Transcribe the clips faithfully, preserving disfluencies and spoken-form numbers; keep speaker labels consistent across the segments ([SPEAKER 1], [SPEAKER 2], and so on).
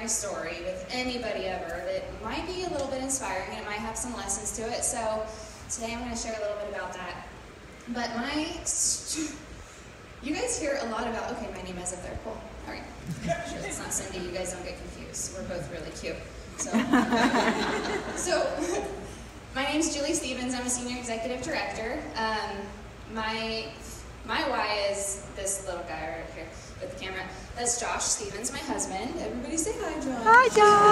[SPEAKER 1] my story with anybody ever that might be a little bit inspiring and it might have some lessons to it. So today I'm going to share a little bit about that. But my, you guys hear a lot about, okay, my name is up there, cool. All right, sure, it's not Cindy, you guys don't get confused. We're both really cute. So, so my name's Julie Stevens, I'm a senior executive director. Um, my, my why is this little guy right here with the camera. That's Josh Stevens, my husband. Everybody say hi, Josh.
[SPEAKER 2] Hi,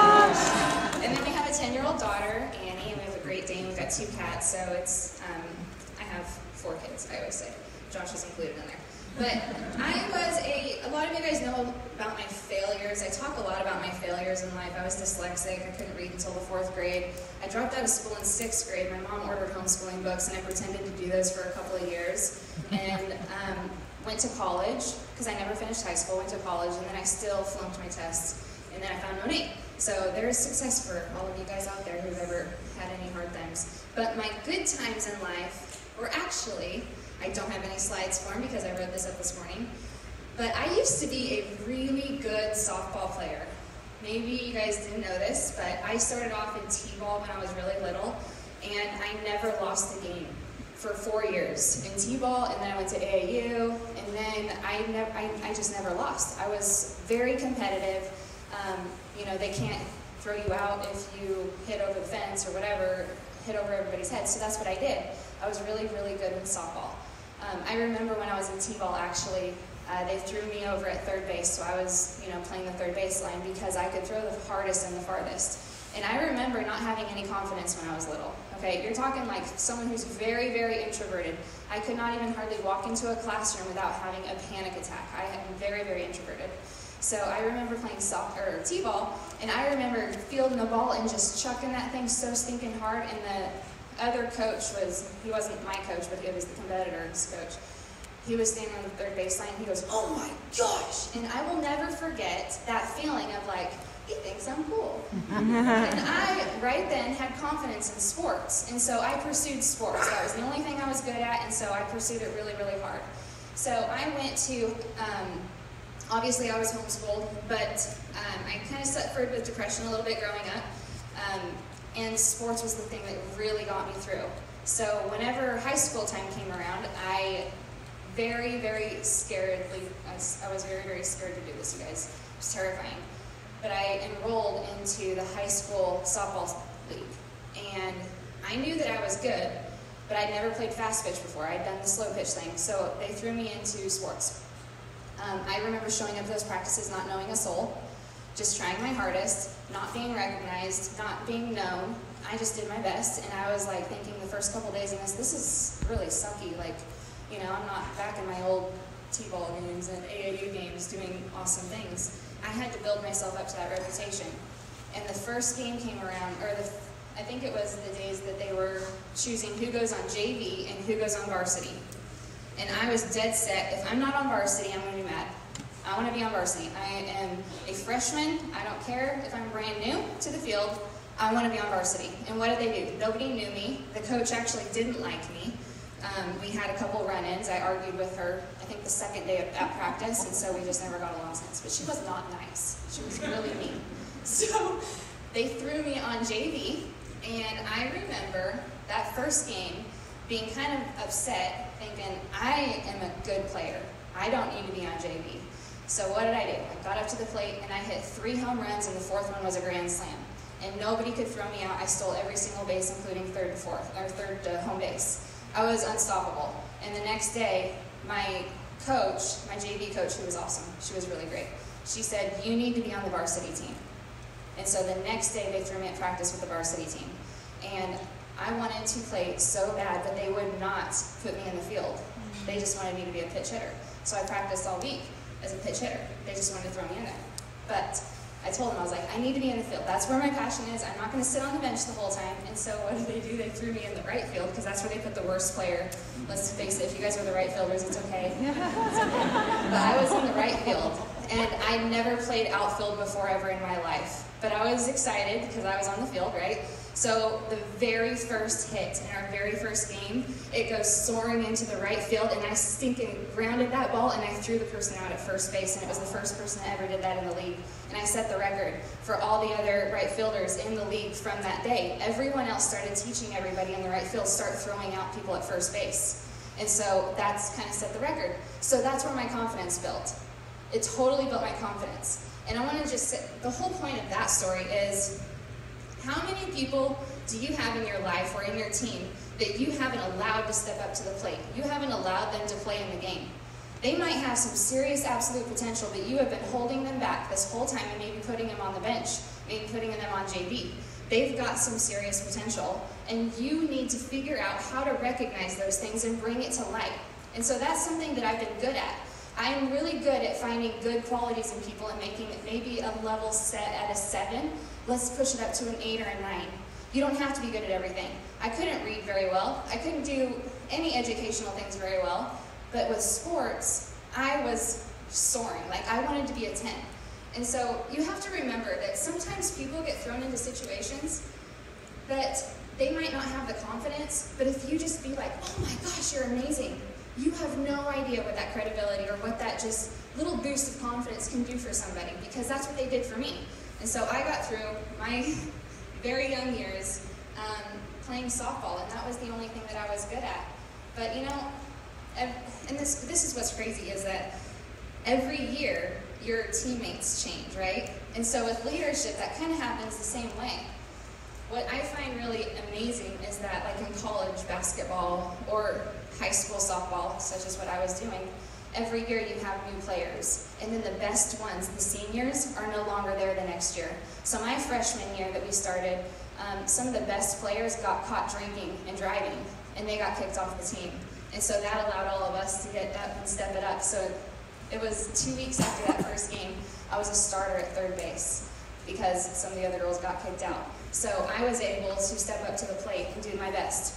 [SPEAKER 2] Josh.
[SPEAKER 1] And then we have a ten-year-old daughter, Annie, and we have a Great Dane. We've got two cats, so it's, um, I have four kids, I always say. Josh is included in there. But I was a, a lot of you guys know about my failures. I talk a lot about my failures in life. I was dyslexic. I couldn't read until the fourth grade. I dropped out of school in sixth grade. My mom ordered homeschooling books, and I pretended to do those for a couple of years. And um, went to college, because I never finished high school, went to college, and then I still flunked my tests. And then I found no name. So there's success for all of you guys out there who've ever had any hard times. But my good times in life were actually, I don't have any slides for them because I wrote this up this morning, but I used to be a really good softball player. Maybe you guys didn't know this, but I started off in T-ball when I was really little, and I never lost a game for four years in T-ball, and then I went to A A U, and then I, never, I, I just never lost. I was very competitive. Um, you know, they can't throw you out if you hit over the fence or whatever, hit over everybody's head, so that's what I did. I was really, really good with softball. Um, I remember when I was in T-ball, actually, uh, they threw me over at third base, so I was, you know, playing the third base line because I could throw the hardest and the farthest. And I remember not having any confidence when I was little. Okay, you're talking like someone who's very, very introverted. I could not even hardly walk into a classroom without having a panic attack. I am very, very introverted. So I remember playing soccer or T-ball, and I remember fielding the ball and just chucking that thing so stinking hard, and the other coach was, he wasn't my coach, but he was the competitor's coach. He was standing on the third baseline, and he goes, "Oh my gosh!" And I will never forget that feeling of like, he thinks I'm cool. And I, right then, had confidence in sports, and so I pursued sports. That was the only thing I was good at, and so I pursued it really, really hard. So I went to, um, obviously I was homeschooled, but um, I kind of suffered with depression a little bit growing up. Um, And sports was the thing that really got me through. So whenever high school time came around, I very, very scaredly, I was, I was very, very scared to do this, you guys. It was terrifying. But I enrolled into the high school softball league. And I knew that I was good, but I'd never played fast pitch before. I'd done the slow pitch thing. So they threw me into sports. Um, I remember showing up to those practices not knowing a soul, just trying my hardest, not being recognized, not being known. I just did my best, and I was like thinking the first couple days in this, this is really sucky. Like, you know, I'm not back in my old T-ball games and A A U games doing awesome things. I had to build myself up to that reputation. And the first game came around, or the, I think it was the days that they were choosing who goes on J V and who goes on varsity. And I was dead set, if I'm not on varsity, I'm going to be mad. I want to be on varsity. I am a freshman. I don't care if I'm brand new to the field. I want to be on varsity. And what did they do? Nobody knew me. The coach actually didn't like me. Um, we had a couple run-ins. I argued with her, I think the second day of, at practice, and so we just never got along since. But she was not nice. She was really mean. So they threw me on J V, and I remember that first game being kind of upset, thinking, I am a good player. I don't need to be on J V. So what did I do? I got up to the plate and I hit three home runs, and the fourth one was a grand slam. And nobody could throw me out. I stole every single base, including third and fourth, or third to home base. I was unstoppable. And the next day, my coach, my J V coach, who was awesome, she was really great, she said, "You need to be on the varsity team." And so the next day they threw me at practice with the varsity team. And I wanted to play so bad, but they would not put me in the field. They just wanted me to be a pitch hitter. So I practiced all week as a pitch hitter. They just wanted to throw me in there. But I told them, I was like, I need to be in the field. That's where my passion is. I'm not going to sit on the bench the whole time. And so what did they do? They threw me in the right field, because that's where they put the worst player. Let's face it, if you guys were the right fielders, it's okay. It's okay. But I was in the right field. And I never played outfield before ever in my life. But I was excited because I was on the field, right? So the very first hit in our very first game, it goes soaring into the right field, and I stinking grounded that ball, and I threw the person out at first base, and it was the first person that ever did that in the league. And I set the record for all the other right fielders in the league from that day. Everyone else started teaching everybody in the right field, start throwing out people at first base. And so that's kind of set the record. So that's where my confidence built. It totally built my confidence. And I want to just say, the whole point of that story is, how many people do you have in your life or in your team that you haven't allowed to step up to the plate? You haven't allowed them to play in the game. They might have some serious absolute potential, but you have been holding them back this whole time and maybe putting them on the bench, maybe putting them on J V. They've got some serious potential, and you need to figure out how to recognize those things and bring it to light. And so that's something that I've been good at. I'm really good at finding good qualities in people and making it maybe a level set at a seven. Let's push it up to an eight or a nine. You don't have to be good at everything. I couldn't read very well. I couldn't do any educational things very well. But with sports, I was soaring. Like, I wanted to be a ten. And so you have to remember that sometimes people get thrown into situations that they might not have the confidence, but if you just be like, oh my gosh, you're amazing, you have no idea what that credibility or what that just little boost of confidence can do for somebody, because that's what they did for me. And so I got through my very young years um, playing softball, and that was the only thing that I was good at. But you know, and this, this is what's crazy, is that every year your teammates change, right? And so with leadership, that kind of happens the same way. What I find really amazing is that, like in college basketball or high school softball, such as what I was doing, every year you have new players. And then the best ones, the seniors, are no longer there the next year. So my freshman year that we started, um, some of the best players got caught drinking and driving, and they got kicked off the team. And so that allowed all of us to get up and step it up. So it was two weeks after that first game, I was a starter at third base because some of the other girls got kicked out. So I was able to step up to the plate and do my best.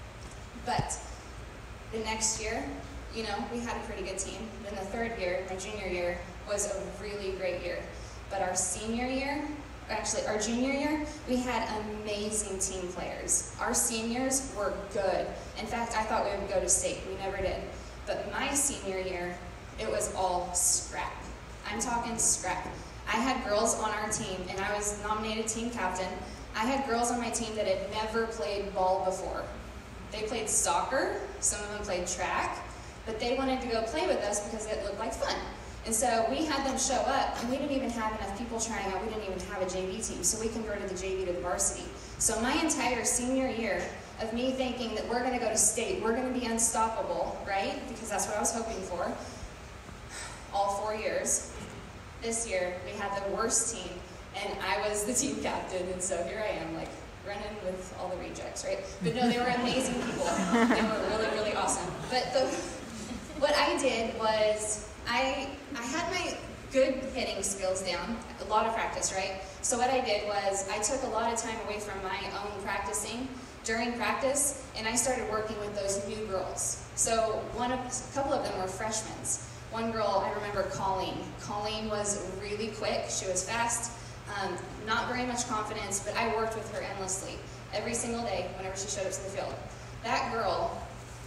[SPEAKER 1] But the next year, you know, we had a pretty good team. Then the third year, my junior year, was a really great year. But our senior year, actually our junior year, we had amazing team players. Our seniors were good. In fact, I thought we would go to state. We never did. But my senior year, it was all scrap. I'm talking scrap. I had girls on our team, and I was nominated team captain. I had girls on my team that had never played ball before. They played soccer, some of them played track, but they wanted to go play with us because it looked like fun. And so we had them show up, and we didn't even have enough people trying out. We didn't even have a J V team, so we converted the J V to the varsity. So my entire senior year of me thinking that we're going to go to state, we're going to be unstoppable, right? Because that's what I was hoping for. All four years. This year, we had the worst team, and I was the team captain, and so here I am, like, running with all the rejects, right? But no, they were amazing people. They were really, really awesome. But the, what I did was, I, I had my good hitting skills down, a lot of practice, right? So what I did was, I took a lot of time away from my own practicing during practice, and I started working with those new girls. So one of, a couple of them were freshmen. One girl, I remember Colleen. Colleen was really quick, she was fast, um, not very much confidence, but I worked with her endlessly, every single day, whenever she showed up to the field. That girl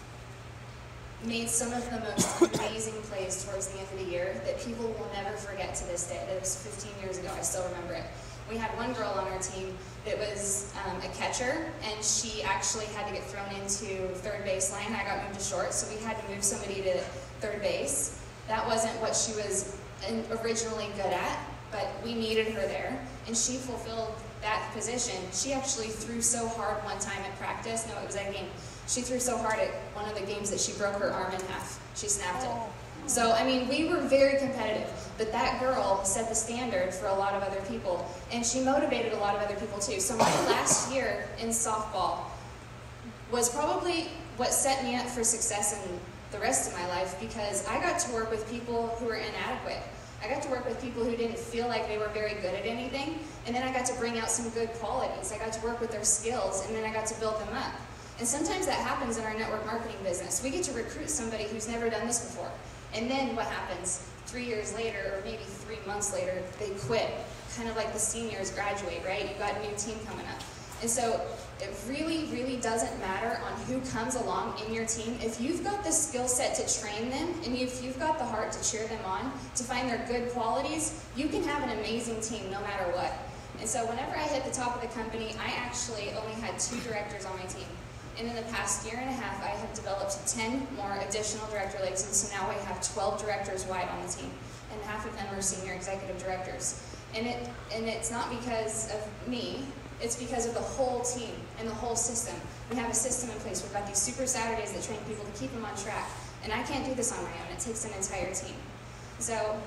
[SPEAKER 1] made some of the most amazing plays towards the end of the year that people will never forget to this day. That was fifteen years ago, I still remember it. We had one girl on our team that was um, a catcher, and she actually had to get thrown into third baseline. I got moved to short, so we had to move somebody to third base. That wasn't what she was originally good at, but we needed her there, and she fulfilled that position. She actually threw so hard one time at practice, no, it was that game, she threw so hard at one of the games that she broke her arm in half. She snapped it. So, I mean, we were very competitive, but that girl set the standard for a lot of other people, and she motivated a lot of other people too. So my last year in softball was probably what set me up for success in the rest of my life, because I got to work with people who were inadequate. I got to work with people who didn't feel like they were very good at anything, and then I got to bring out some good qualities. I got to work with their skills, and then I got to build them up. And sometimes that happens in our network marketing business. We get to recruit somebody who's never done this before, And then what happens? Three years later, or maybe three months later, they quit. Kind of like the seniors graduate, right? You've got a new team coming up. And so it really, really doesn't matter on who comes along in your team. If you've got the skill set to train them, and if you've got the heart to cheer them on, to find their good qualities, you can have an amazing team no matter what. And so whenever I hit the top of the company, I actually only had two directors on my team. And in the past year and a half, I have developed ten more additional director legs, and so now I have twelve directors wide on the team, and half of them are senior executive directors. And it and it's not because of me, it's because of the whole team and the whole system. We have a system in place. We've got these super Saturdays that train people to keep them on track. And I can't do this on my own. It takes an entire team. So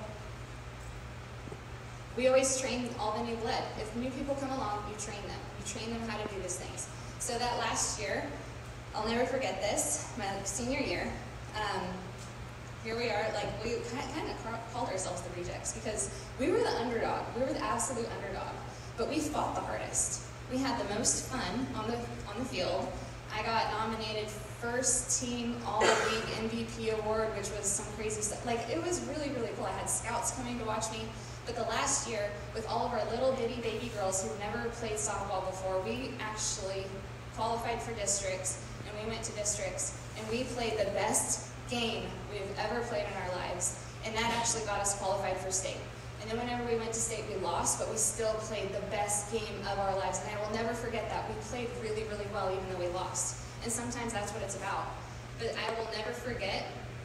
[SPEAKER 1] we always train all the new blood. If new people come along, you train them. You train them how to do these things. So that last year, I'll never forget this, my senior year. Um, here we are, like we kind of called ourselves the rejects because we were the underdog. We were the absolute underdog. But we fought the hardest. We had the most fun on the on the field. I got nominated first team all-league M V P award, which was some crazy stuff. Like, it was really, really cool. I had scouts coming to watch me. But the last year, with all of our little bitty baby girls who've never played softball before, we actually qualified for districts, and we went to districts, and we played the best game we've ever played in our lives. And that actually got us qualified for state. And then whenever we went to state, we lost, but we still played the best game of our lives. And I will never forget that. We played really, really well, even though we lost. And sometimes that's what it's about. But I will never forget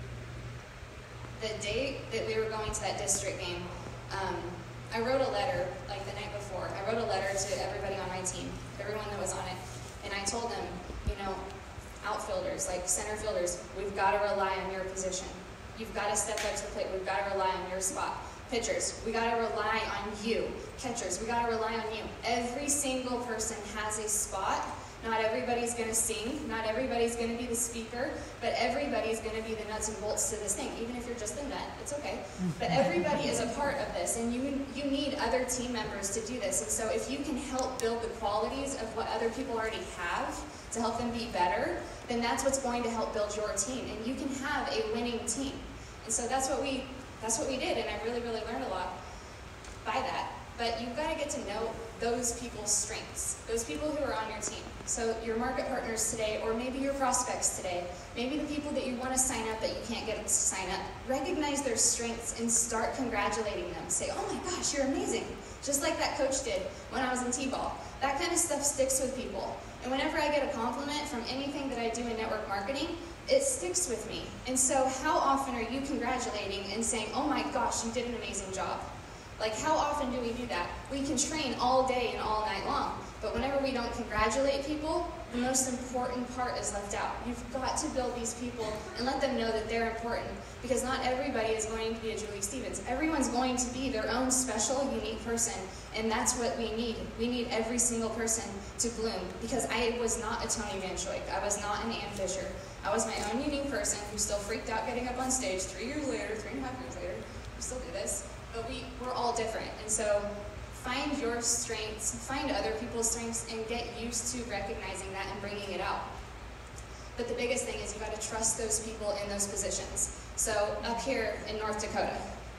[SPEAKER 1] the day that we were going to that district game. Um, I wrote a letter, like the night before. I wrote a letter to everybody on my team, everyone that was on it. And I told them, you know, outfielders, like center fielders, we've got to rely on your position. You've got to step up to the plate. We've got to rely on your spot. Pitchers, we got to rely on you. Catchers, we got to rely on you. Every single person has a spot. Not everybody's going to sing. Not everybody's going to be the speaker. But everybody's going to be the nuts and bolts to this thing. Even if you're just the nut, it's okay. But everybody is a part of this. And you, you need other team members to do this. And so if you can help build the qualities of what other people already have to help them be better, then that's what's going to help build your team. And you can have a winning team. And so that's what we... That's what we did, and I really, really learned a lot by that. But you've got to get to know those people's strengths, those people who are on your team. So your market partners today, or maybe your prospects today, maybe the people that you want to sign up that you can't get to sign up, recognize their strengths and start congratulating them. Say, oh my gosh, you're amazing. Just like that coach did when I was in T-ball. That kind of stuff sticks with people. And whenever I get a compliment from anything that I do in network marketing, it sticks with me. And so how often are you congratulating and saying, oh my gosh, you did an amazing job? Like, how often do we do that? We can train all day and all night long, but whenever we don't congratulate people, the most important part is left out. You've got to build these people and let them know that they're important, because not everybody is going to be a Julie Stevens. Everyone's going to be their own special, unique person, and that's what we need. We need every single person to bloom, because I was not a Tony Van Schoik. I was not an Ann Fisher. I was my own unique person who still freaked out getting up on stage three years later, three and a half years later. We still do this, but we, we're all different. And so find your strengths, find other people's strengths, and get used to recognizing that and bringing it out. But the biggest thing is you've got to trust those people in those positions. So up here in North Dakota,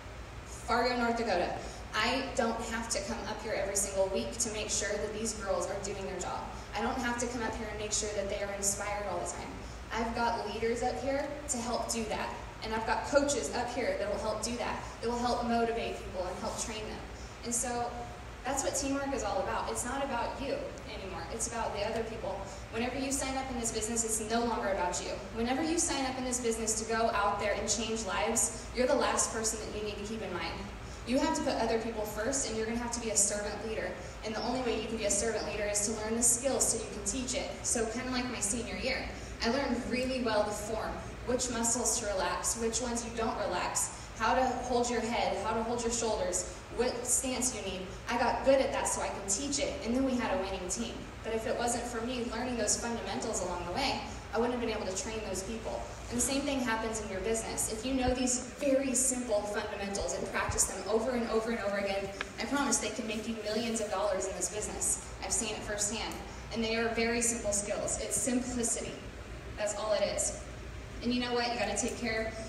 [SPEAKER 1] Fargo, North Dakota, I don't have to come up here every single week to make sure that these girls are doing their job. I don't have to come up here and make sure that they are inspired all the time. I've got leaders up here to help do that. And I've got coaches up here that will help do that. That will help motivate people and help train them. And so that's what teamwork is all about. It's not about you anymore. It's about the other people. Whenever you sign up in this business, it's no longer about you. Whenever you sign up in this business to go out there and change lives, you're the last person that you need to keep in mind. You have to put other people first, and you're going to have to be a servant leader. And the only way you can be a servant leader is to learn the skills so you can teach it. So kind of like my senior year, I learned really well the form, which muscles to relax, which ones you don't relax, how to hold your head, how to hold your shoulders, what stance you need. I got good at that so I could teach it, and then we had a winning team. But if it wasn't for me learning those fundamentals along the way, I wouldn't have been able to train those people. And the same thing happens in your business. If you know these very simple fundamentals and practice them over and over and over again, I promise they can make you millions of dollars in this business. I've seen it firsthand. And they are very simple skills. It's simplicity. That's all it is. And you know what? You got to take care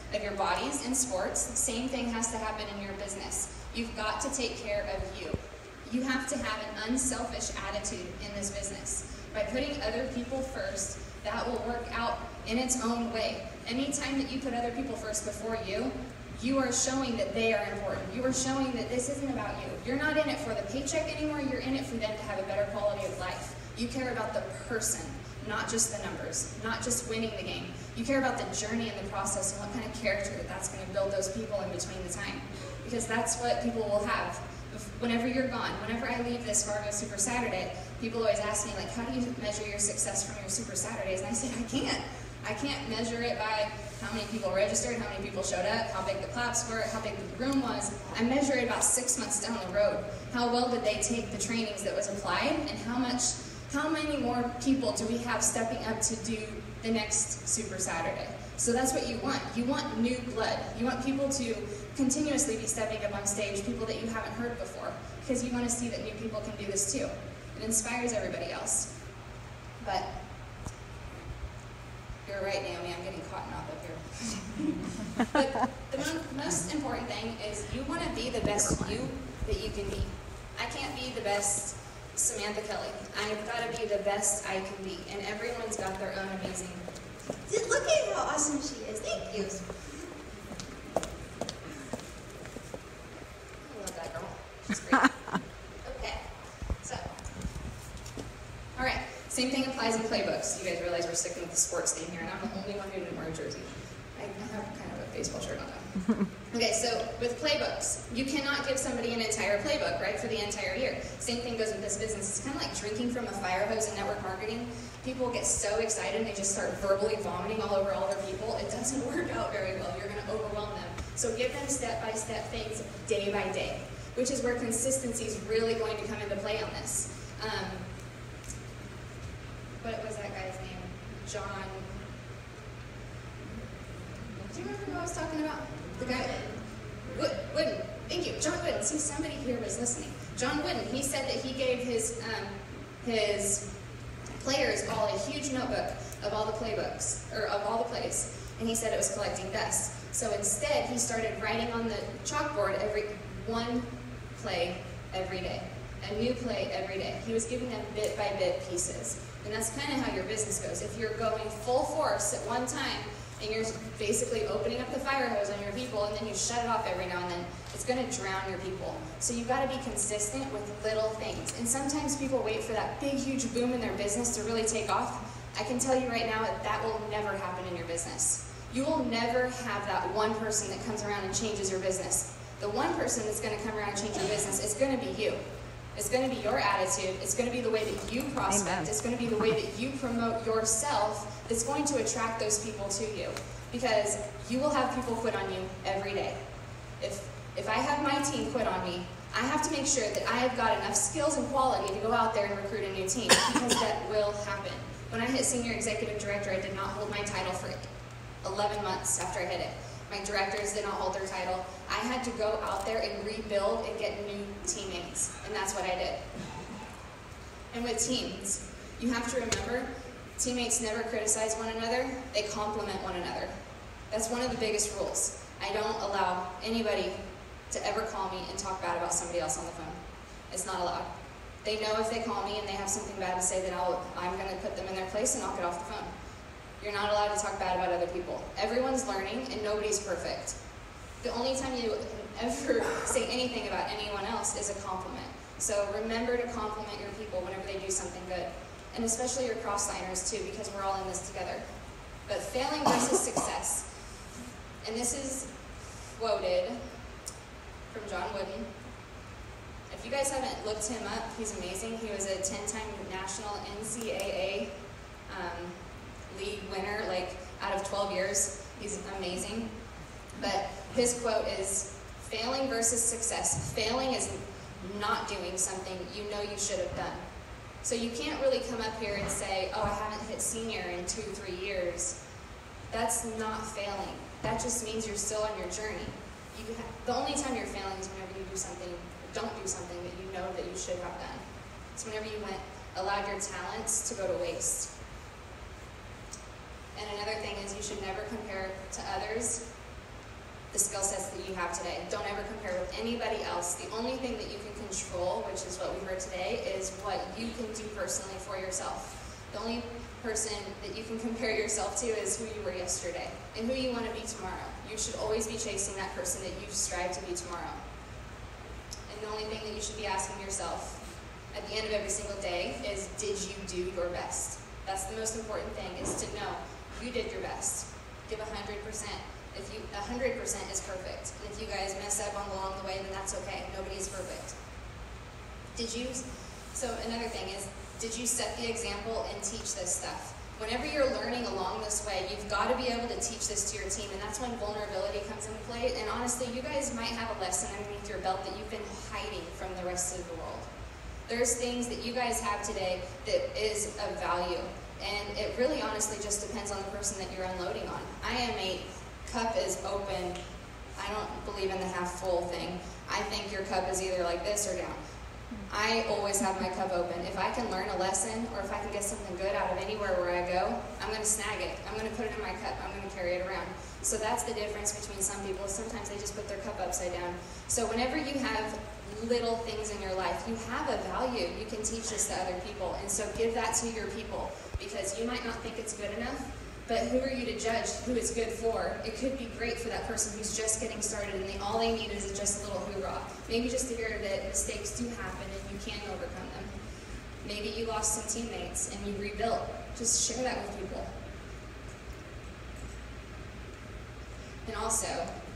[SPEAKER 1] of your bodies in sports, the same thing has to happen in your business. You've got to take care of you. You have to have an unselfish attitude in this business. By putting other people first, that will work out in its own way. Anytime that you put other people first before you, you are showing that they are important. You are showing that this isn't about you. You're not in it for the paycheck anymore. You're in it for them to have a better quality of life. You care about the person, not just the numbers, not just winning the game. You care about the journey and the process and what kind of character that that's going to build those people in between the time. Because that's what people will have. Whenever you're gone, whenever I leave this Fargo Super Saturday, people always ask me, like, how do you measure your success from your Super Saturdays? And I say, I can't. I can't measure it by how many people registered, how many people showed up, how big the claps were, how big the room was. I measure it about six months down the road. How well did they take the trainings that was applied, and how much, how many more people do we have stepping up to do the next Super Saturday? So that's what you want. You want new blood. You want people to continuously be stepping up on stage, people that you haven't heard before, because you want to see that new people can do this too. It inspires everybody else. But you're right, Naomi, I'm getting caught up up here. But the mo most important thing is you want to be the best you that you can be. I can't be the best Samantha Kelly. I've got to be the best I can be, and everyone's got their own amazing. Look at how awesome she is. Thank you. I love that girl. She's great. Okay, so, all right. Same thing applies in playbooks. You guys realize we're sticking with the sports theme here, and I'm the only one who didn't wear a jersey. I have kind of a baseball shirt on though. Okay, so with playbooks, you cannot give somebody an entire playbook, right, for the entire year. Same thing goes with this business. It's kind of like drinking from a fire hose in network marketing. People get so excited and they just start verbally vomiting all over all their people. It doesn't work out very well. You're going to overwhelm them. So give them step-by-step things day by day, which is where consistency is really going to come into play on this. Um, what was that guy's name? John. Do you remember who I was talking about? The guy? Wood, Wooden. Thank you. John Wooden. See, somebody here was listening. John Wooden. He said that he gave his um, his players all a huge notebook of all the playbooks, or of all the plays, and he said it was collecting dust. So instead, he started writing on the chalkboard every one play every day, a new play every day. He was giving them bit by bit pieces, and that's kind of how your business goes. If you're going full force at one time, and you're basically opening up the fire hose on your people, and then you shut it off every now and then, it's going to drown your people. So you've got to be consistent with little things. And sometimes people wait for that big, huge boom in their business to really take off. I can tell you right now that that will never happen in your business. You will never have that one person that comes around and changes your business. The one person that's going to come around and change your business is going to be you. It's going to be your attitude. It's going to be the way that you prospect. Amen. It's going to be the way that you promote yourself that's going to attract those people to you. Because you will have people quit on you every day. If, if I have my team quit on me, I have to make sure that I have got enough skills and quality to go out there and recruit a new team, because that will happen. When I hit senior executive director, I did not hold my title for eleven months after I hit it. My directors did not hold their title. I had to go out there and rebuild and get new teammates, and that's what I did. And with teams, you have to remember, teammates never criticize one another, they compliment one another. That's one of the biggest rules. I don't allow anybody to ever call me and talk bad about somebody else on the phone. It's not allowed. They know if they call me and they have something bad to say, that I'll, I'm going to put them in their place and I'll get off the phone. You're not allowed to talk bad about other people. Everyone's learning and nobody's perfect. The only time you ever say anything about anyone else is a compliment. So remember to compliment your people whenever they do something good. And especially your cross-liners too, because we're all in this together. But failing versus success. And this is quoted from John Wooden. If you guys haven't looked him up, he's amazing. He was a ten-time national N C double A um, league winner, like out of twelve years. He's amazing. But his quote is, failing versus success. Failing is not doing something you know you should have done. So you can't really come up here and say, oh, I haven't hit senior in two, three years. That's not failing. That just means you're still on your journey. You ha the only time you're failing is whenever you do something, don't do something that you know that you should have done. It's whenever you went, allowed your talents to go to waste. And another thing is, you should never compare to others the skill sets that you have today. Don't ever compare with anybody else. The only thing that you can control, which is what we heard today, is what you can do personally for yourself. The only person that you can compare yourself to is who you were yesterday and who you want to be tomorrow. You should always be chasing that person that you strive to be tomorrow. And the only thing that you should be asking yourself at the end of every single day is, did you do your best? That's the most important thing, is to know you did your best. Give one hundred percent. If you, one hundred percent is perfect. And if you guys mess up along the way, then that's okay. Nobody is perfect. Did you, so another thing is, did you set the example and teach this stuff? Whenever you're learning along this way, you've got to be able to teach this to your team, and that's when vulnerability comes into play. And honestly, you guys might have a lesson underneath your belt that you've been hiding from the rest of the world. There's things that you guys have today that is of value, and it really honestly just depends on the person that you're unloading on. I am a cup is open. I don't believe in the half full thing. I think your cup is either like this or down. I always have my cup open. If I can learn a lesson, or if I can get something good out of anywhere where I go, I'm going to snag it. I'm going to put it in my cup. I'm going to carry it around. So that's the difference between some people. Sometimes they just put their cup upside down. So whenever you have little things in your life, you have a value. You can teach this to other people. And so give that to your people, because you might not think it's good enough, but who are you to judge who it's good for? It could be great for that person who's just getting started, and they, all they need is just a little hoorah. Maybe just to hear that mistakes do happen and you can overcome them. Maybe you lost some teammates and you rebuilt. Just share that with people. And also,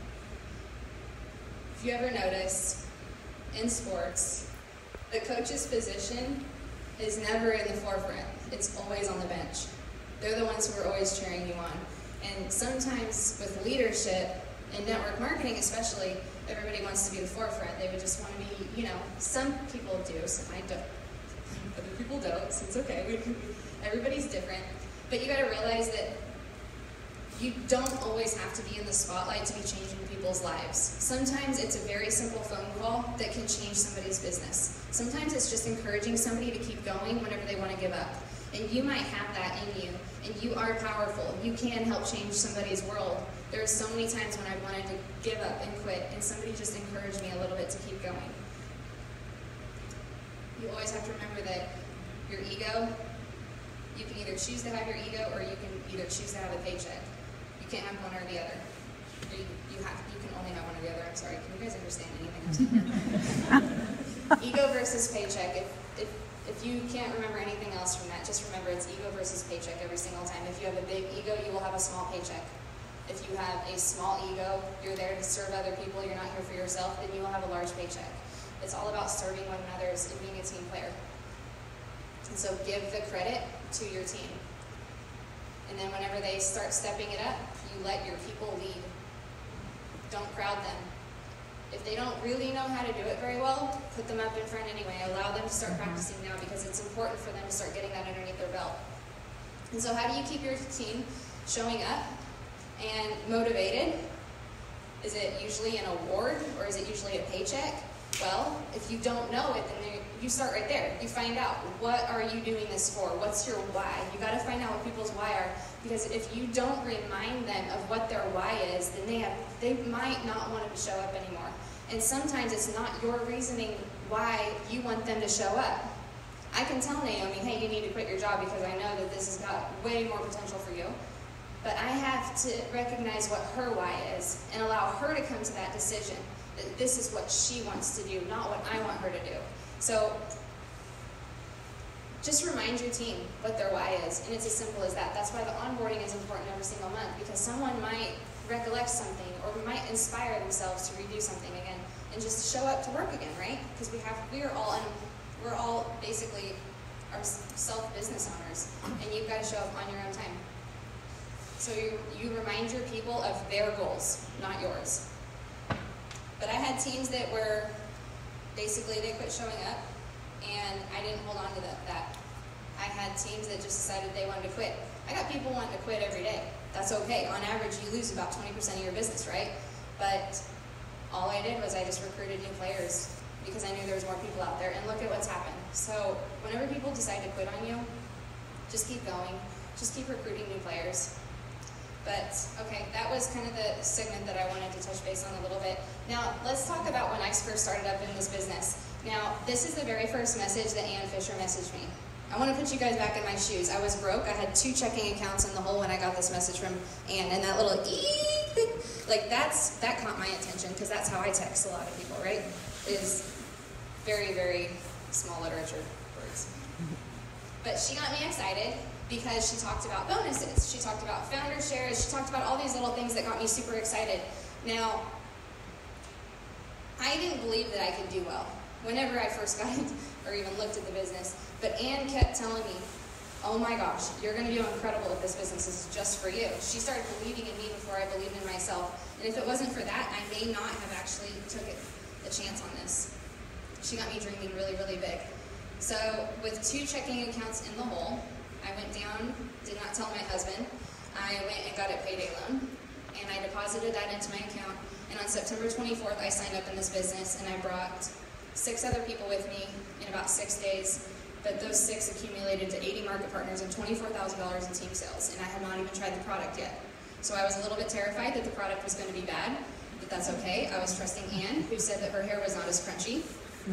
[SPEAKER 1] if you ever notice, in sports, the coach's position is never in the forefront. It's always on the bench. They're the ones who are always cheering you on. And sometimes with leadership, and network marketing especially, everybody wants to be the forefront. They would just want to be, you know, some people do, some I don't. Other people don't, so it's okay. We can, everybody's different. But you gotta realize that you don't always have to be in the spotlight to be changing people's lives. Sometimes it's a very simple phone call that can change somebody's business. Sometimes it's just encouraging somebody to keep going whenever they want to give up. And you might have that in you, and you are powerful. You can help change somebody's world. There are so many times when I wanted to give up and quit, and somebody just encouraged me a little bit to keep going. You always have to remember that your ego, you can either choose to have your ego, or you can either choose to have a paycheck. You can't have one or the other. You, you, have, you can only have one or the other. I'm sorry. Can you guys understand anything I'm saying? Ego versus paycheck. If, if, if you can't remember anything else from that, just remember it's ego versus paycheck every single time. If you have a big ego, you will have a small paycheck. If you have a small ego, you're there to serve other people, you're not here for yourself, then you will have a large paycheck. It's all about serving one another and being a team player. And so give the credit to your team. And then whenever they start stepping it up, you let your people lead. Don't crowd them. If they don't really know how to do it very well, put them up in front anyway. Allow them to start practicing now, because it's important for them to start getting that underneath their belt. And so how do you keep your team showing up and motivated? Is it usually an award, or is it usually a paycheck? Well, if you don't know it, then you start right there. You find out, what are you doing this for? What's your why? You got to find out what people's why are, because if you don't remind them of what their why is, then they have they might not want to show up anymore. And sometimes it's not your reasoning why you want them to show up. I can tell Naomi, hey, you need to quit your job because I know that this has got way more potential for you. But I have to recognize what her why is and allow her to come to that decision. That this is what she wants to do, not what I want her to do. So just remind your team what their why is, and it's as simple as that. That's why the onboarding is important every single month, because someone might recollect something or might inspire themselves to redo something again and just show up to work again, right? Because we have, we are all, and we're all basically our self-business owners, and you've got to show up on your own time. So you, you remind your people of their goals, not yours. But I had teams that were, basically they quit showing up, and I didn't hold on to that. that. I had teams that just decided they wanted to quit. I got people wanting to quit every day. That's okay. On average, you lose about twenty percent of your business, right? But all I did was I just recruited new players because I knew there was more people out there, and look at what's happened. So whenever people decide to quit on you, just keep going. Just keep recruiting new players. But, okay, that was kind of the segment that I wanted to touch base on a little bit. Now, let's talk about when I first started up in this business. Now, this is the very first message that Ann Fisher messaged me. I want to put you guys back in my shoes. I was broke. I had two checking accounts in the hole when I got this message from Ann, and that little ee thing, like that's, that caught my attention because that's how I text a lot of people, right? Is very, very small literature words. But she got me excited because she talked about bonuses. She talked about founder shares. She talked about all these little things that got me super excited. Now, I didn't believe that I could do well whenever I first got into, or even looked at the business. But Ann kept telling me, oh my gosh, you're going to do incredible if this business is just for you. She started believing in me before I believed in myself. And if it wasn't for that, I may not have actually took it, a chance on this. She got me dreaming really, really big. So with two checking accounts in the hole, I went down, did not tell my husband. I went and got a payday loan, and I deposited that into my account. And on September twenty-fourth, I signed up in this business, and I brought six other people with me in about six days. But those six accumulated to eighty market partners and twenty-four thousand dollars in team sales, and I had not even tried the product yet. So I was a little bit terrified that the product was going to be bad, but that's okay. I was trusting Ann, who said that her hair was not as crunchy.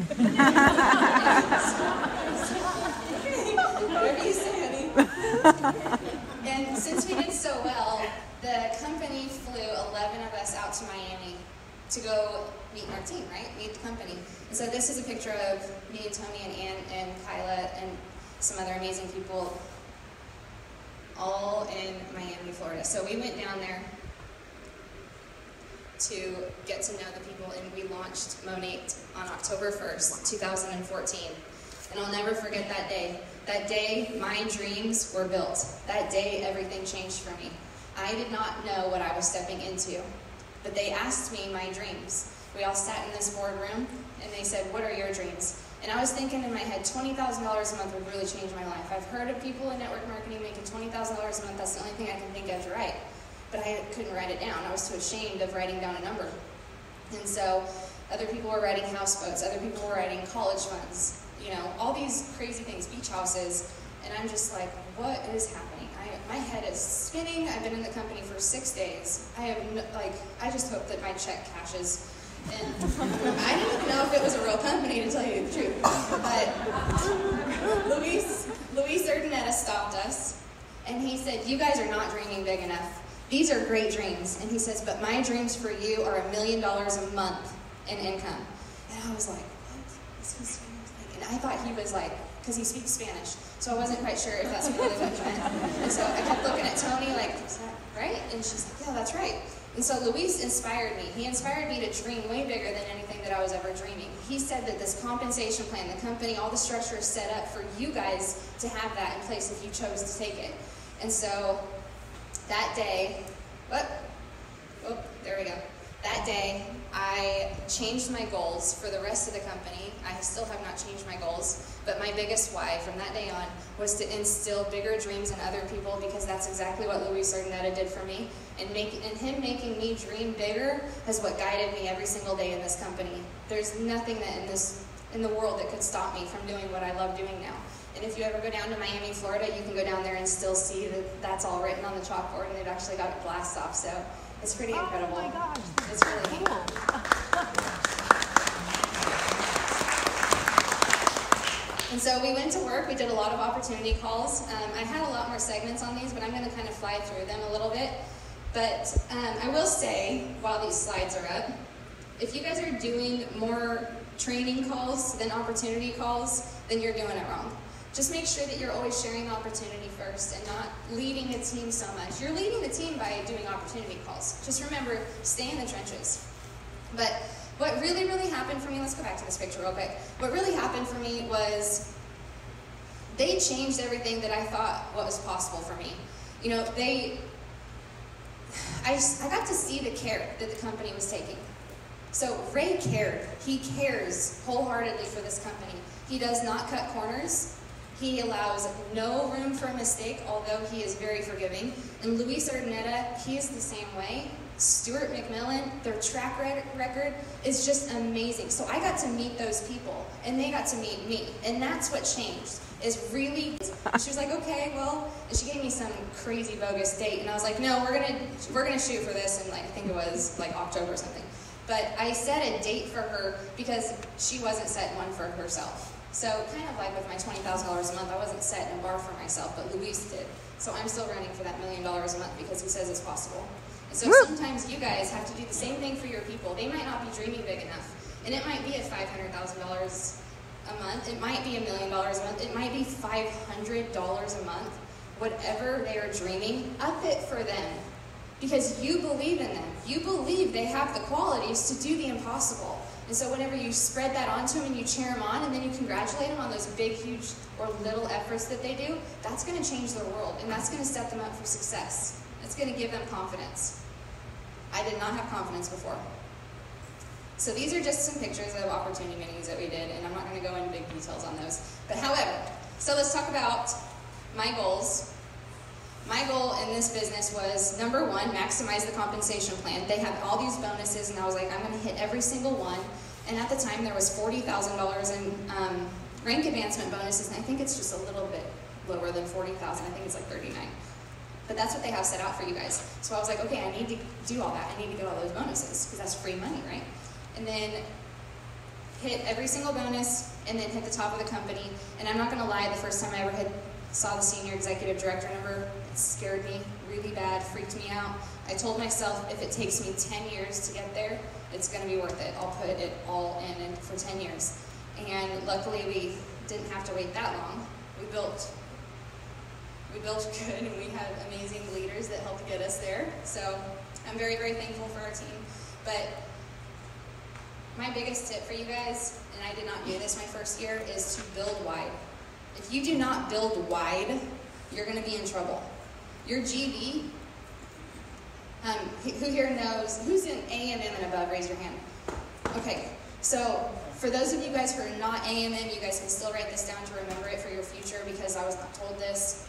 [SPEAKER 1] Whatever you say, honey. And since we did so well, the company flew eleven of us out to Miami to go meet our team, right? Meet the company. And so this is a picture of me and Tony and Ann and Kyla and some other amazing people all in Miami, Florida. So we went down there to get to know the people, and we launched Monate on October first, two thousand fourteen. And I'll never forget that day. That day, my dreams were built. That day, everything changed for me. I did not know what I was stepping into, but they asked me my dreams. We all sat in this boardroom, and they said, what are your dreams? And I was thinking in my head, twenty thousand dollars a month would really change my life. I've heard of people in network marketing making twenty thousand dollars a month. That's the only thing I can think of to write. But I couldn't write it down. I was too ashamed of writing down a number. And so other people were writing houseboats. Other people were writing college funds. You know, all these crazy things, beach houses. And I'm just like, what is happening? I, my head is spinning. I've been in the company for six days. I have, no, like, I just hope that my check cashes. And I didn't even know if it was a real company, to tell you the truth. But Luis, Luis Urdaneta stopped us, and he said, you guys are not dreaming big enough. These are great dreams. And he says, but my dreams for you are a million dollars a month in income. And I was like, what? This was and I thought he was like, because he speaks Spanish, so I wasn't quite sure if that's really what he meant. And so I kept looking at Tony like, is that right? And she's like, yeah, that's right. And so Luis inspired me. He inspired me to dream way bigger than anything that I was ever dreaming. He said that this compensation plan, the company, all the structure is set up for you guys to have that in place if you chose to take it. And so that day, whoop, whoop, there we go. That day, I changed my goals for the rest of the company. I still have not changed my goals, but my biggest why from that day on was to instill bigger dreams in other people, because that's exactly what Luis Urdaneta did for me. And, make, and him making me dream bigger is what guided me every single day in this company. There's nothing that in this in the world that could stop me from doing what I love doing now. And if you ever go down to Miami, Florida, you can go down there and still see that that's all written on the chalkboard, and they've actually got it blast off. So it's pretty incredible.
[SPEAKER 2] Oh my gosh.
[SPEAKER 1] It's really cool. And so we went to work. We did a lot of opportunity calls. Um, I had a lot more segments on these, but I'm going to kind of fly through them a little bit. But um, I will say, while these slides are up, if you guys are doing more training calls than opportunity calls, then you're doing it wrong. Just make sure that you're always sharing the opportunity first and not leading the team so much. You're leading the team by doing opportunity calls. Just remember, stay in the trenches. But what really, really happened for me, let's go back to this picture real quick. What really happened for me was they changed everything that I thought what was possible for me. You know, they, I, just, I got to see the care that the company was taking. So Ray cared. He cares wholeheartedly for this company. He does not cut corners. He allows no room for a mistake, although he is very forgiving. And Luis Urdaneta, he is the same way. Stuart McMillan, their track record is just amazing. So I got to meet those people, and they got to meet me, and that's what changed. Is really, she was like, okay, well, and she gave me some crazy bogus date, and I was like, no, we're gonna we're gonna shoot for this, and like I think it was like October or something. But I set a date for her because she wasn't setting one for herself. So kind of like with my twenty thousand dollars a month, I wasn't setting a bar for myself, but Luis did. So I'm still running for that million dollars a month because he says it's possible. And so sometimes you guys have to do the same thing for your people. They might not be dreaming big enough. And it might be at five hundred thousand dollars a month. It might be a million dollars a month. It might be five hundred dollars a month. Whatever they are dreaming, up it for them. Because you believe in them. You believe they have the qualities to do the impossible. And so whenever you spread that onto them and you cheer them on and then you congratulate them on those big, huge, or little efforts that they do, that's going to change their world. And that's going to set them up for success. It's going to give them confidence. I did not have confidence before. So these are just some pictures of opportunity meetings that we did, and I'm not going to go into big details on those. But however, so let's talk about my goals. My goal in this business was, number one, maximize the compensation plan. They have all these bonuses, and I was like, I'm going to hit every single one. And at the time, there was forty thousand dollars in um, rank advancement bonuses, and I think it's just a little bit lower than forty thousand dollars. I think it's like thirty-nine. But that's what they have set out for you guys. So I was like, okay, I need to do all that. I need to get all those bonuses, because that's free money, right? And then hit every single bonus, and then hit the top of the company. And I'm not going to lie, the first time I ever hit, saw the senior executive director number, it scared me really bad, freaked me out. I told myself, if it takes me ten years to get there, it's going to be worth it. I'll put it all in, in for ten years. And luckily, we didn't have to wait that long. We built, we built good, and we had amazing leaders that helped get us there. So I'm very, very thankful for our team. But my biggest tip for you guys, and I did not do this my first year, is to build wide. If you do not build wide, you're going to be in trouble. Your G V, um, who here knows, who's in A M M and above, raise your hand. Okay, so for those of you guys who are not A M M, you guys can still write this down to remember it for your future, because I was not told this.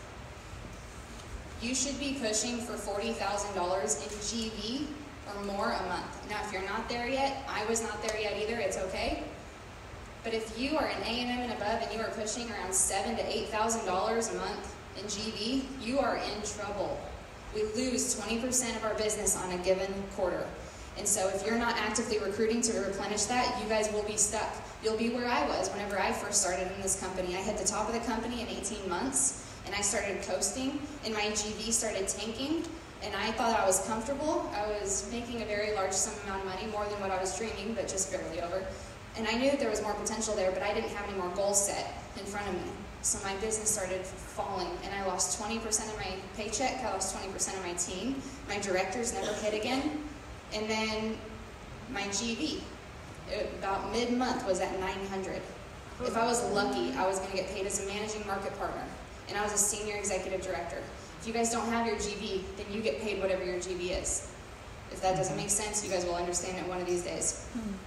[SPEAKER 1] You should be pushing for forty thousand dollars in G V or more a month. Now, if you're not there yet, I was not there yet either, it's okay. But if you are an A M M and above and you are pushing around seven to eight thousand dollars a month in G V, you are in trouble. We lose twenty percent of our business on a given quarter. And so if you're not actively recruiting to replenish that, you guys will be stuck. You'll be where I was whenever I first started in this company. I hit the top of the company in eighteen months, and I started coasting, and my G V started tanking, and I thought I was comfortable. I was making a very large sum amount of money, more than what I was dreaming, but just barely over. And I knew that there was more potential there, but I didn't have any more goals set in front of me. So my business started falling, and I lost twenty percent of my paycheck. I lost twenty percent of my team. My directors never hit again. And then my G V, it, about mid-month, was at nine hundred. If I was lucky, I was going to get paid as a managing market partner, and I was a senior executive director. If you guys don't have your G V, then you get paid whatever your G V is. If that doesn't make sense, you guys will understand it one of these days.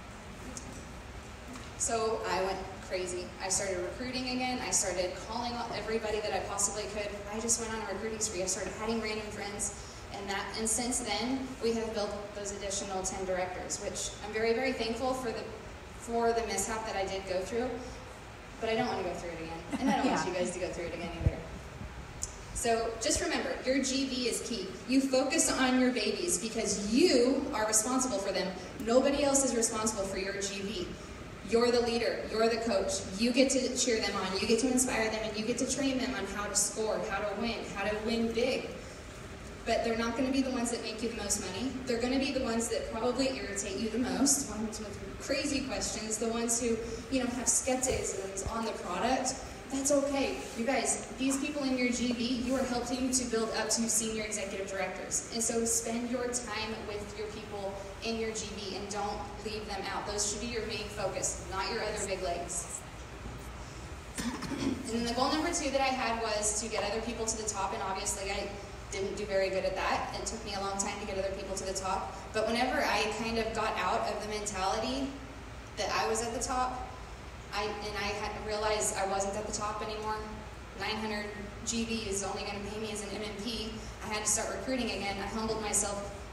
[SPEAKER 1] So I went crazy. I started recruiting again. I started calling everybody that I possibly could. I just went on a recruiting spree. I started adding random friends. And that, and since then, we have built those additional ten directors, which I'm very, very thankful for the, for the mishap that I did go through. But I don't want to go through it again. And I don't yeah. want you guys to go through it again either. So just remember, your G V is key. You focus on your babies because you are responsible for them. Nobody else is responsible for your G V. You're the leader, you're the coach. You get to cheer them on, you get to inspire them, and you get to train them on how to score, how to win, how to win big. But they're not going to be the ones that make you the most money. They're going to be the ones that probably irritate you the most, the ones with crazy questions, the ones who, you know, have skepticisms on the product. That's okay. You guys, these people in your G V, you are helping to build up to senior executive directors. And so spend your time with your people in your G V and don't leave them out. Those should be your main focus, not your other big legs. And then the goal number two that I had was to get other people to the top, and obviously I didn't do very good at that. It took me a long time to get other people to the top. But whenever I kind of got out of the mentality that I was at the top, I, and I had realized I wasn't at the top anymore. nine hundred G V is only going to pay me as an M M P. I had to start recruiting again. I humbled myself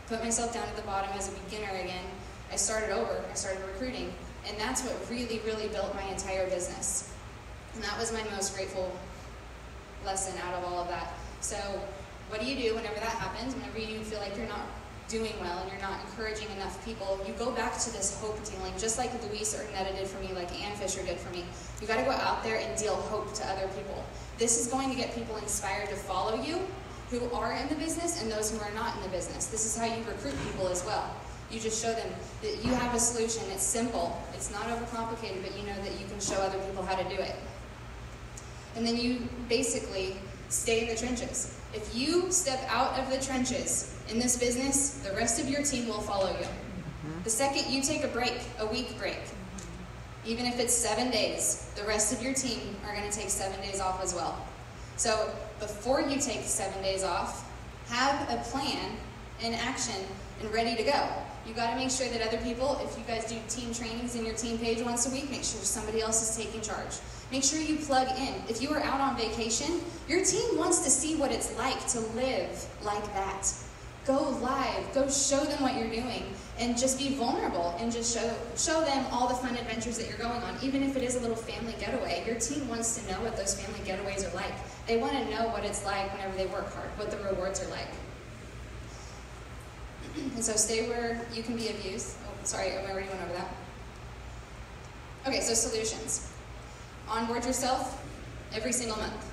[SPEAKER 1] put myself down at the bottom as a beginner again. I started over, I started recruiting, and that's what really, really built my entire business. And that was my most grateful lesson out of all of that. So what do you do whenever that happens? Whenever you feel like you're not doing well and you're not encouraging enough people, you go back to this hope dealing, just like Luis Urdaneta did for me, like Ann Fisher did for me. You got to go out there and deal hope to other people. This is going to get people inspired to follow you who are in the business and those who are not in the business. This is how you recruit people as well. You just show them that you have a solution. It's simple. It's not overcomplicated, but you know that you can show other people how to do it. And then you basically stay in the trenches. If you step out of the trenches in this business, the rest of your team will follow you. The second you take a break, a week break, even if it's seven days, the rest of your team are going to take seven days off as well. So before you take seven days off, have a plan in action and ready to go. You got to make sure that other people, if you guys do team trainings in your team page once a week, make sure somebody else is taking charge. Make sure you plug in. If you are out on vacation, your team wants to see what it's like to live like that. Go live, go show them what you're doing, and just be vulnerable and just show, show them all the fun adventures that you're going on. Even if it is a little family getaway, your team wants to know what those family getaways are like. They want to know what it's like whenever they work hard, what the rewards are like. And so stay where you can be of use. Oh, sorry, I already went over that. Okay, so solutions. Onboard yourself every single month.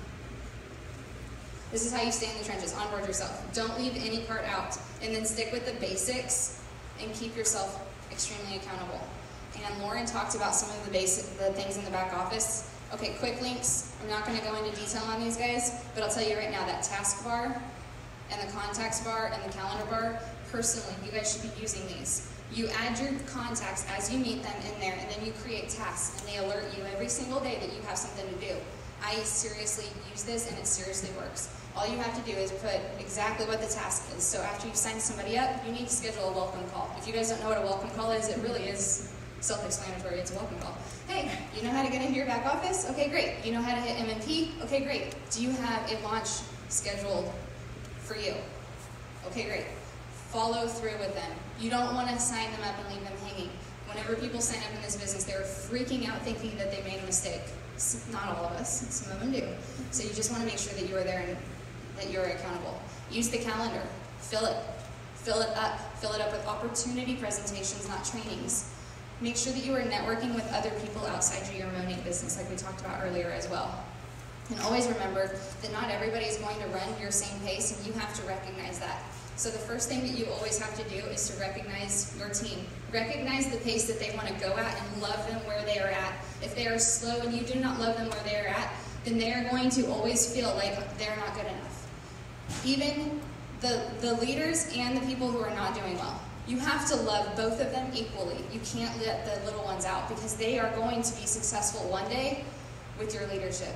[SPEAKER 1] This is how you stay in the trenches. Onboard yourself. Don't leave any part out. And then stick with the basics and keep yourself extremely accountable. And Lauren talked about some of the basic the things in the back office. Okay, quick links. I'm not going to go into detail on these guys, but I'll tell you right now that task bar and the contacts bar and the calendar bar, personally, you guys should be using these. You add your contacts as you meet them in there, and then you create tasks, and they alert you every single day that you have something to do. I seriously use this, and it seriously works. All you have to do is put exactly what the task is. So after you've signed somebody up, you need to schedule a welcome call. If you guys don't know what a welcome call is, it really is self-explanatory. It's a welcome call. Hey, you know how to get into your back office? Okay, great. You know how to hit M M P? Okay, great. Do you have a launch scheduled for you? Okay, great. Follow through with them. You don't want to sign them up and leave them hanging. Whenever people sign up in this business, they're freaking out thinking that they made a mistake. Not all of us, some of them do. So you just want to make sure that you are there and that you're accountable. Use the calendar. Fill it. Fill it up. Fill it up with opportunity presentations, not trainings. Make sure that you are networking with other people outside your Monique business, like we talked about earlier as well. And always remember that not everybody is going to run your same pace, and you have to recognize that. So the first thing that you always have to do is to recognize your team. Recognize the pace that they want to go at and love them where they are at. If they are slow and you do not love them where they are at, then they are going to always feel like they're not good enough. Even the, the leaders and the people who are not doing well. You have to love both of them equally. You can't let the little ones out because they are going to be successful one day with your leadership.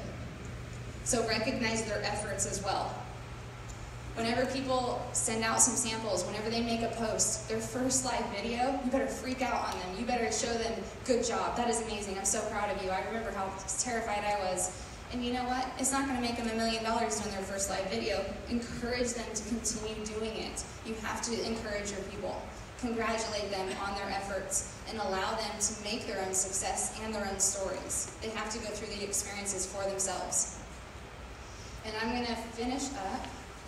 [SPEAKER 1] So recognize their efforts as well. Whenever people send out some samples, whenever they make a post, their first live video, you better freak out on them. You better show them, good job, that is amazing, I'm so proud of you. I remember how terrified I was. And you know what? It's not going to make them a million dollars doing their first live video. Encourage them to continue doing it. You have to encourage your people. Congratulate them on their efforts and allow them to make their own success and their own stories. They have to go through the experiences for themselves. And I'm going to finish up.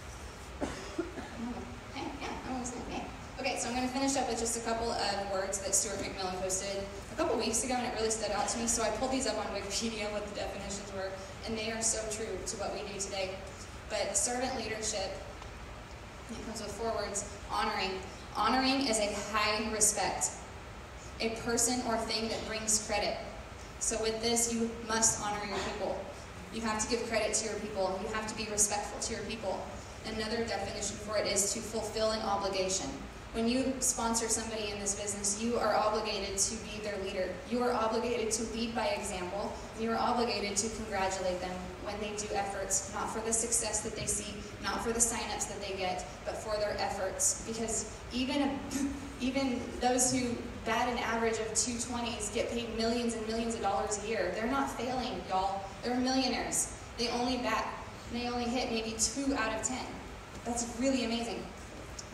[SPEAKER 1] Okay, so I'm going to finish up with just a couple of words that Stuart McMillan posted a couple weeks ago, and it really stood out to me. So I pulled these up on Wikipedia, what the definitions were, and they are so true to what we do today. But servant leadership, it comes with four words: honoring. Honoring is a high respect, a person or thing that brings credit. So with this, you must honor your people. You have to give credit to your people. You have to be respectful to your people. Another definition for it is to fulfill an obligation. When you sponsor somebody in this business, you are obligated to be their leader. You are obligated to lead by example. You are obligated to congratulate them when they do efforts, not for the success that they see, not for the signups that they get, but for their efforts. Because even, even those who bat an average of two twenties get paid millions and millions of dollars a year. They're not failing, y'all. They're millionaires. They only bat, they only hit maybe two out of ten. That's really amazing.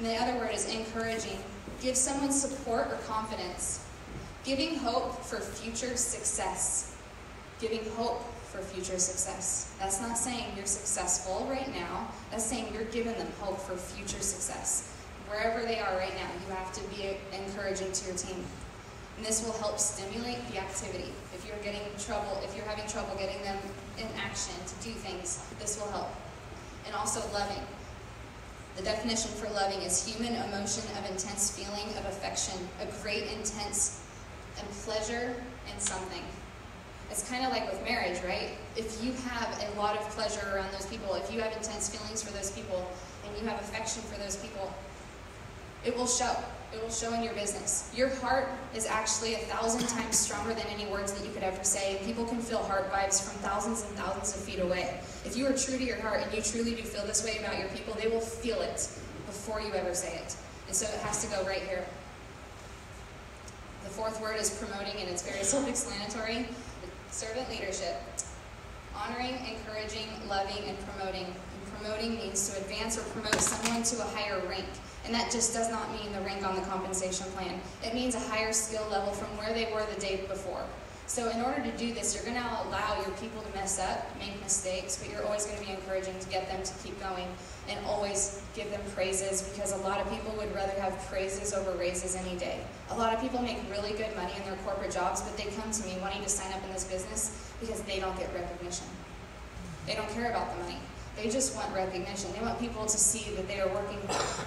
[SPEAKER 1] And the other word is encouraging. Give someone support or confidence. Giving hope for future success. Giving hope for future success. That's not saying you're successful right now. That's saying you're giving them hope for future success. Wherever they are right now, you have to be encouraging to your team. And this will help stimulate the activity. If you're getting trouble, if you're having trouble getting them in action to do things, this will help. And also loving. The definition for loving is human emotion of intense feeling of affection, a great intense and pleasure in something. It's kind of like with marriage, right? If you have a lot of pleasure around those people, if you have intense feelings for those people, and you have affection for those people, it will show. It will show in your business. Your heart is actually a thousand times stronger than any words that you could ever say. And people can feel heart vibes from thousands and thousands of feet away. If you are true to your heart and you truly do feel this way about your people, they will feel it before you ever say it. And so it has to go right here. The fourth word is promoting, and it's very self-explanatory. Servant leadership. Honoring, encouraging, loving, and promoting. And promoting means to advance or promote someone to a higher rank. And that just does not mean the rank on the compensation plan. It means a higher skill level from where they were the day before. So in order to do this, you're going to allow your people to mess up, make mistakes, but you're always going to be encouraging to get them to keep going and always give them praises, because a lot of people would rather have praises over raises any day. A lot of people make really good money in their corporate jobs, but they come to me wanting to sign up in this business because they don't get recognition. They don't care about the money. They just want recognition. They want people to see that they are working hard.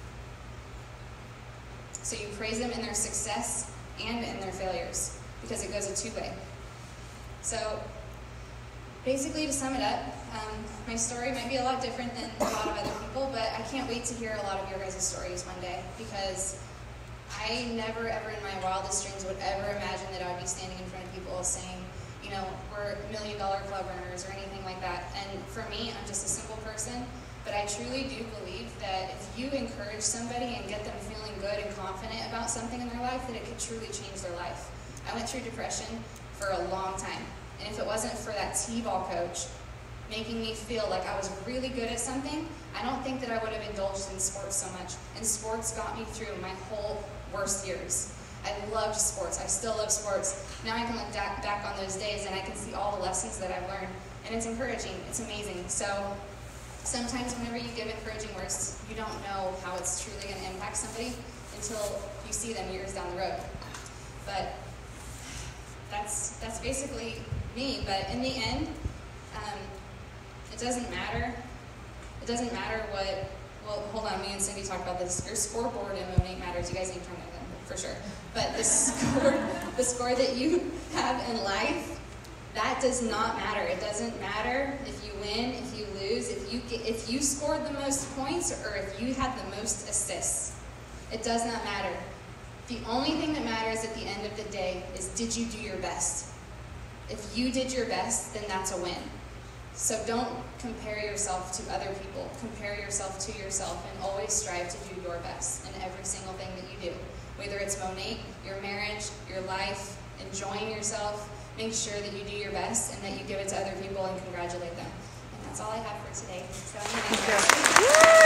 [SPEAKER 1] So you praise them in their success and in their failures, because it goes a two-way. So basically, to sum it up, um, my story might be a lot different than a lot of other people, but I can't wait to hear a lot of your guys' stories one day, because I never ever in my wildest dreams would ever imagine that I would be standing in front of people saying, you know, we're million dollar club runners or anything like that. And for me, I'm just a simple person. But I truly do believe that if you encourage somebody and get them feeling good and confident about something in their life, that it could truly change their life. I went through depression for a long time. And if it wasn't for that T-ball coach making me feel like I was really good at something, I don't think that I would have indulged in sports so much. And sports got me through my whole worst years. I loved sports. I still love sports. Now I can look back on those days and I can see all the lessons that I've learned. And it's encouraging. It's amazing. So sometimes whenever you give encouraging words, you don't know how it's truly going to impact somebody until you see them years down the road. But that's that's basically me. But in the end, um, it doesn't matter. It doesn't matter what, well, hold on, me and Cindy talked about this. Your scoreboard in Monate matters. You guys need to turn that in, for sure. But the score, the score that you have in life, that does not matter. It doesn't matter if you win, if you lose, if you get, if you scored the most points, or if you had the most assists. It does not matter. The only thing that matters at the end of the day is, did you do your best? If you did your best, then that's a win. So don't compare yourself to other people. Compare yourself to yourself, and always strive to do your best in every single thing that you do. Whether it's Monate, your marriage, your life, enjoying yourself, make sure that you do your best and that you give it to other people and congratulate them. And that's all I have for today. So I'm gonna